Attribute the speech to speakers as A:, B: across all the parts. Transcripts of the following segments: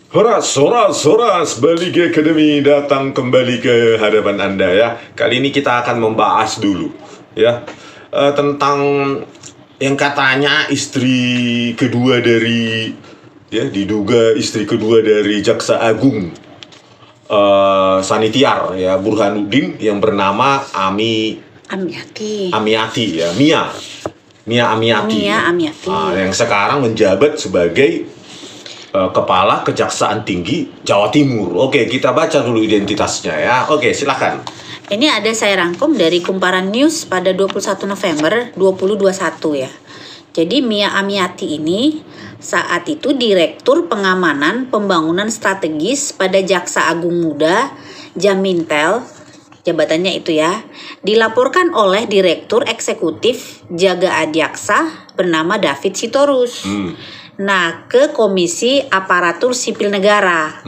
A: Horas, horas, horas, Baligi Academy datang kembali ke hadapan Anda ya. Kali ini kita akan membahas dulu ya tentang yang katanya istri kedua dari diduga istri kedua dari Jaksa Agung Sanitiar ya, Burhanuddin, yang bernama
B: Amiati
A: ya, Mia Amiati. Yang sekarang menjabat sebagai Kepala Kejaksaan Tinggi Jawa Timur. Oke, kita baca dulu identitasnya ya. Oke, silakan.
B: Ini ada saya rangkum dari Kumparan News pada 21 November 2021 ya. Jadi Mia Amiati ini saat itu Direktur Pengamanan Pembangunan Strategis pada Jaksa Agung Muda Jamintel, jabatannya itu ya, dilaporkan oleh Direktur Eksekutif Jaga Adiaksa bernama David Sitorus. Nah, ke Komisi Aparatur Sipil Negara,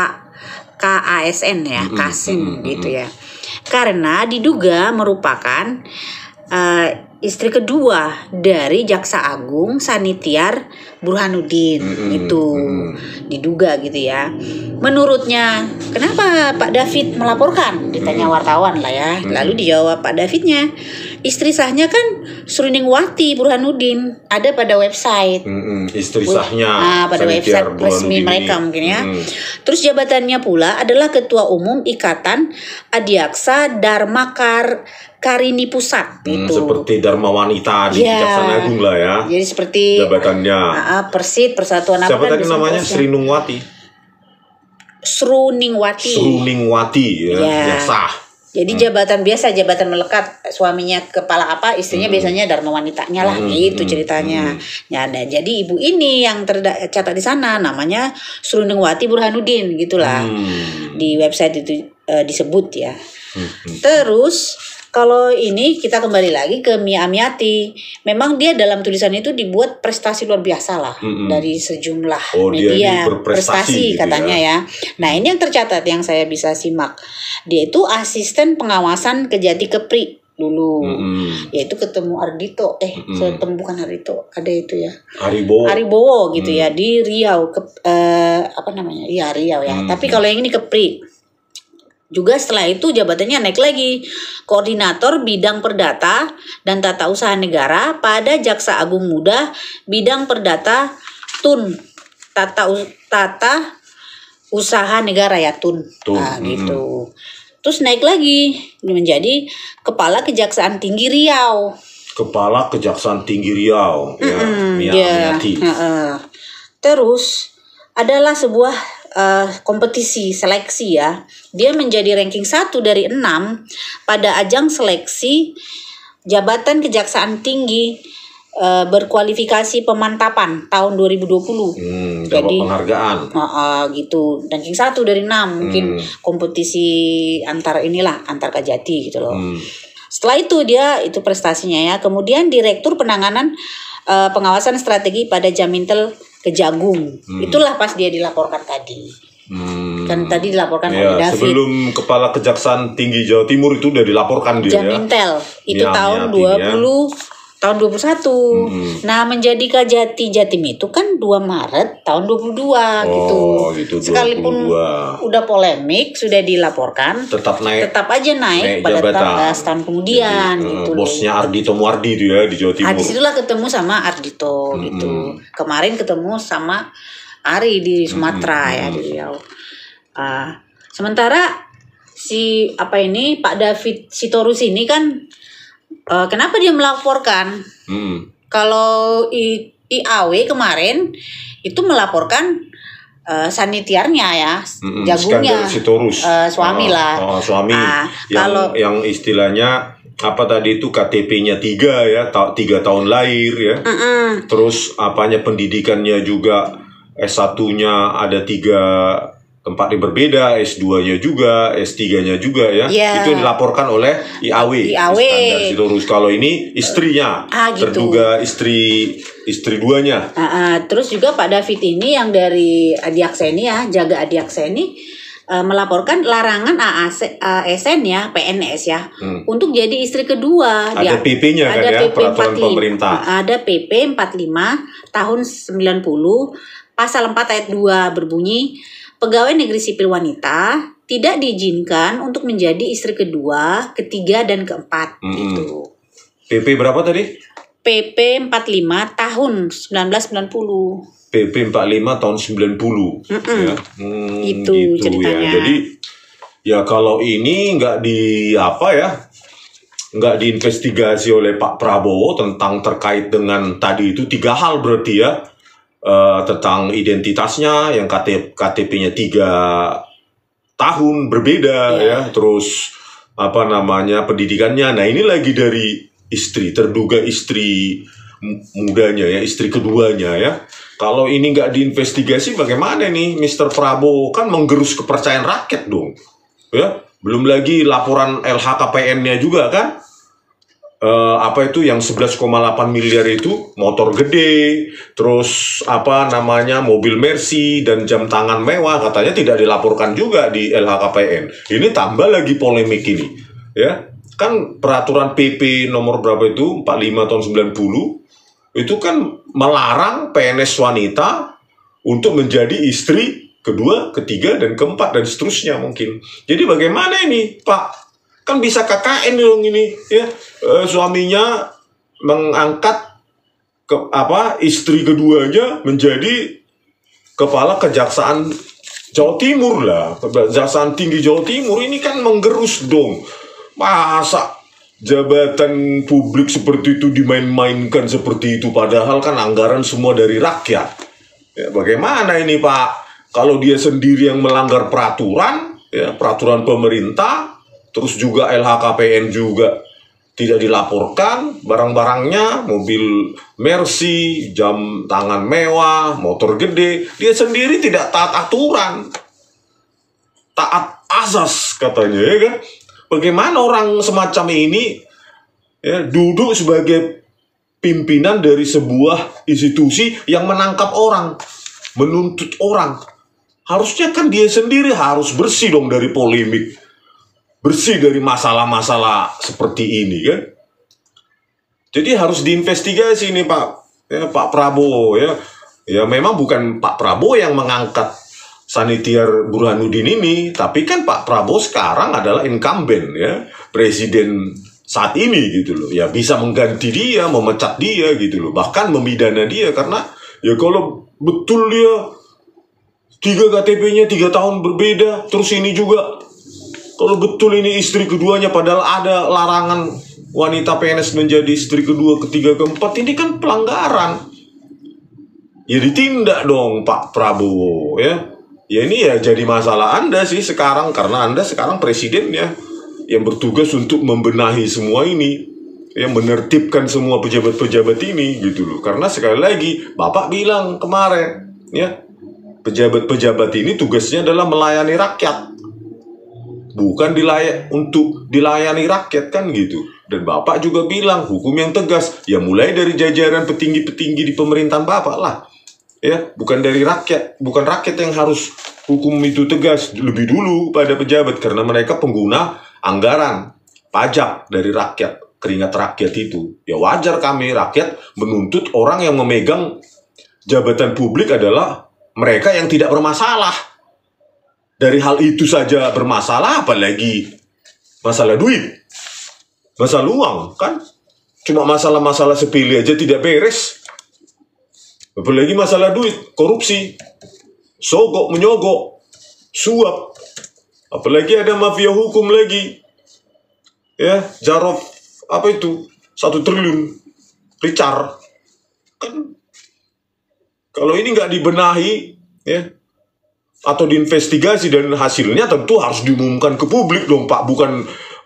B: KASN ya, KASN gitu ya. Karena diduga merupakan istri kedua dari Jaksa Agung Sanitiar Burhanuddin itu diduga gitu ya. Menurutnya, kenapa Pak David melaporkan? Ditanya wartawan lah ya. Lalu dijawab Pak Davidnya, istri sahnya kan Sruningswati Burhanuddin, ada pada website.
A: Istri sahnya
B: pada website resmi mereka mungkin ya. Terus jabatannya pula adalah Ketua Umum Ikatan Adiaksa Dharma Karini Pusat itu.
A: Seperti Dharma Wanita di Kejaksaan Agung lah ya.
B: Jadi seperti
A: jabatannya.
B: Persit Persatuan apa
A: siapa tadi namanya? Sruningswati ya. Sah.
B: Jadi jabatan biasa, jabatan melekat, suaminya kepala apa, istrinya biasanya Dharma Wanitanya lah, gitu ceritanya. Ya, jadi ibu ini yang tercatat di sana namanya Sruningswati Burhanuddin gitulah. Di website itu disebut ya. Terus kalau ini kita kembali lagi ke Mia Amiati. Memang dia dalam tulisan itu dibuat prestasi luar biasa lah dari sejumlah media, prestasi katanya ya. Nah, ini yang tercatat yang saya bisa simak. Dia itu asisten pengawasan Kejati Kepri dulu. Yaitu ketemu Ardhito, bukan Ardhito, ada itu ya. Aribowo gitu ya, di Riau, Riau ya. Tapi kalau yang ini Kepri. Juga setelah itu jabatannya naik lagi, Koordinator Bidang Perdata dan Tata Usaha Negara pada Jaksa Agung Muda Bidang Perdata TUN, Tata Usaha Negara ya TUN. Nah, gitu. Terus naik lagi menjadi Kepala Kejaksaan Tinggi Riau.
A: Kepala Kejaksaan Tinggi Riau ya, Mia Amiati.
B: Terus adalah sebuah kompetisi seleksi ya. Dia menjadi ranking 1 dari 6 pada ajang seleksi jabatan kejaksaan tinggi berkualifikasi pemantapan tahun 2020.
A: Jadi penghargaan.
B: Gitu. Ranking 1 dari 6 mungkin kompetisi antar Kajati gitu loh. Setelah itu dia itu prestasinya ya. Kemudian Direktur Penanganan Pengawasan Strategi pada Jamintel Kejagung. Itulah pas dia dilaporkan tadi. Kan tadi dilaporkan oleh David.
A: Sebelum Kepala Kejaksaan Tinggi Jawa Timur itu udah dilaporkan dia
B: Jamintel. Itu tahun 2021. Nah, menjadi Kajati Jatim itu kan 2 Maret tahun 22 gitu. Sekalipun udah polemik, sudah dilaporkan, tetap aja naik pada tahun kemudian gitu.
A: Bosnya Ardhito Muardi itu ya di Jawa Timur.
B: Disitulah ketemu sama Ardhito gitu. Kemarin ketemu sama Ari di Sumatera ya, di Riau. Sementara Pak David Sitorus ini kan kenapa dia melaporkan? Kalau IAW kemarin itu melaporkan sanitiarnya ya, jagungnya, suami lah.
A: Suami yang istilahnya apa tadi itu KTP-nya 3 ya, 3 tahun lahir ya. Terus pendidikannya juga S1-nya ada 3 tempat yang berbeda, S2-nya juga, S3-nya juga ya. Itu dilaporkan oleh IAW. Iskandar Sitorus. Kalau ini istrinya, gitu. Terduga istri duanya.
B: Terus juga Pak David ini yang dari Adiaksa ini ya, Jaga Adiaksa ini melaporkan larangan ASN ya, PNS ya, untuk jadi istri kedua.
A: Ada PP-nya kan ya, peraturan pemerintah.
B: Ada PP 45 tahun 90 pasal 4 ayat 2 berbunyi, pegawai negeri sipil wanita tidak diizinkan untuk menjadi istri kedua, ketiga, dan keempat. Gitu.
A: PP berapa tadi?
B: PP 45 tahun 1990.
A: PP 45 tahun 90. Ya.
B: Itu
A: gitu
B: ceritanya.
A: Ya. Jadi ya kalau ini nggak diinvestigasi oleh Pak Prabowo tentang terkait dengan tadi itu 3 hal berarti ya. Tentang identitasnya yang KTP-nya 3 tahun berbeda ya, terus pendidikannya. Nah, ini lagi dari terduga istri mudanya ya, istri keduanya ya. Kalau ini nggak diinvestigasi bagaimana nih Mr. Prabowo? Kan menggerus kepercayaan rakyat dong. Ya, belum lagi laporan LHKPN-nya juga kan. Yang 11,8 miliar itu motor gede, terus mobil Mercy dan jam tangan mewah katanya tidak dilaporkan juga di LHKPN. Ini tambah lagi polemik ini, ya. Kan peraturan PP nomor berapa itu 45 tahun 90 itu kan melarang PNS wanita untuk menjadi istri kedua, ketiga, dan keempat dan seterusnya mungkin. Jadi bagaimana ini, Pak? Kan bisa KKN dong ini ya, suaminya mengangkat istri keduanya menjadi kepala Kejaksaan Jawa Timur lah, Kejaksaan Tinggi Jawa Timur. Ini kan menggerus dong. Masa jabatan publik seperti itu dimain-mainkan seperti itu, padahal kan anggaran semua dari rakyat. Ya, bagaimana ini Pak? Kalau dia sendiri yang melanggar peraturan, ya, peraturan pemerintah, terus juga LHKPN juga tidak dilaporkan barang-barangnya, mobil Mercy, jam tangan mewah, motor gede, dia sendiri tidak taat aturan, taat azas katanya ya kan. Bagaimana orang semacam ini ya duduk sebagai pimpinan dari sebuah institusi yang menangkap orang, menuntut orang? Harusnya kan dia sendiri harus bersih dong dari polemik, bersih dari masalah-masalah seperti ini kan. Jadi harus diinvestigasi nih Pak Prabowo ya. Ya memang bukan Pak Prabowo yang mengangkat Sanitiar Burhanuddin ini, tapi kan Pak Prabowo sekarang adalah incumbent ya, presiden saat ini gitu loh. Ya bisa mengganti dia, memecat dia gitu loh, bahkan memidana dia karena ya kalau betul dia 3 KTP-nya 3 tahun berbeda, terus ini juga kalau betul ini istri keduanya padahal ada larangan wanita PNS menjadi istri kedua, ketiga, keempat, ini kan pelanggaran. Ya ditindak dong Pak Prabowo ya. Ya ini ya jadi masalah Anda sih sekarang, karena Anda sekarang presiden ya, yang bertugas untuk membenahi semua ini, yang menertibkan semua pejabat-pejabat ini gitu loh. Karena sekali lagi Bapak bilang kemarin ya, pejabat-pejabat ini tugasnya adalah melayani rakyat, bukan untuk dilayani rakyat kan gitu. Dan Bapak juga bilang hukum yang tegas ya mulai dari jajaran petinggi-petinggi di pemerintahan Bapak lah. Ya, bukan dari rakyat, bukan rakyat yang harus hukum itu tegas, lebih dulu pada pejabat karena mereka pengguna anggaran pajak dari rakyat, keringat rakyat itu. Ya wajar kami rakyat menuntut orang yang memegang jabatan publik adalah mereka yang tidak bermasalah. Dari hal itu saja bermasalah, apalagi masalah duit, masalah uang kan? Cuma masalah-masalah sepele aja tidak beres. Apalagi masalah duit, korupsi, sogok, menyogok, suap. Apalagi ada mafia hukum lagi. Ya, Jarod, 1 triliun. Richard. Kan, kalau ini nggak dibenahi, ya, atau diinvestigasi dan hasilnya tentu harus diumumkan ke publik dong Pak. Bukan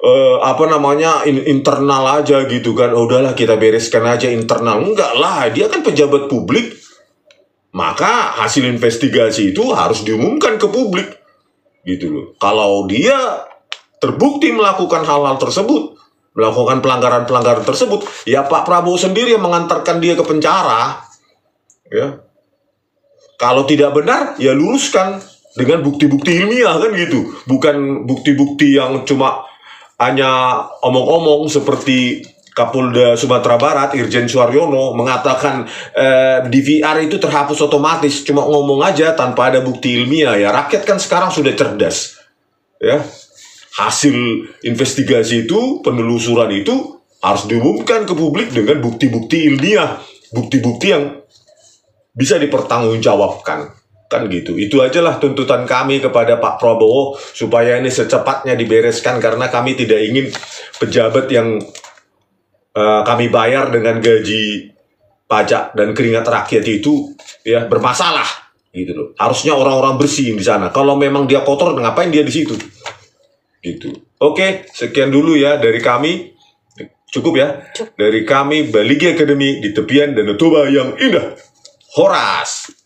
A: internal aja gitu kan. Oh, udahlah kita bereskan aja internal. Enggak lah, dia kan pejabat publik. Maka hasil investigasi itu harus diumumkan ke publik gitu loh. Kalau dia terbukti melakukan hal-hal tersebut, melakukan pelanggaran-pelanggaran tersebut, ya Pak Prabowo sendiri yang mengantarkan dia ke penjara. Ya. Kalau tidak benar, ya luruskan dengan bukti-bukti ilmiah kan gitu. Bukan bukti-bukti yang cuma hanya omong-omong seperti Kapolda Sumatera Barat Irjen Suaryono mengatakan DVR itu terhapus otomatis, cuma ngomong aja tanpa ada bukti ilmiah ya. Rakyat kan sekarang sudah cerdas ya. Hasil investigasi itu, penelusuran itu harus diumumkan ke publik dengan bukti-bukti ilmiah, bukti-bukti yang bisa dipertanggungjawabkan. Kan gitu. Itu ajalah tuntutan kami kepada Pak Prabowo supaya ini secepatnya dibereskan, karena kami tidak ingin pejabat yang kami bayar dengan gaji pajak dan keringat rakyat itu ya bermasalah gitu loh. Harusnya orang-orang bersih di sana. Kalau memang dia kotor, ngapain dia di situ? Gitu. Oke, sekian dulu ya dari kami. Cukup ya? Dari kami Baligi Academy di tepian Danau Toba yang indah. Horas.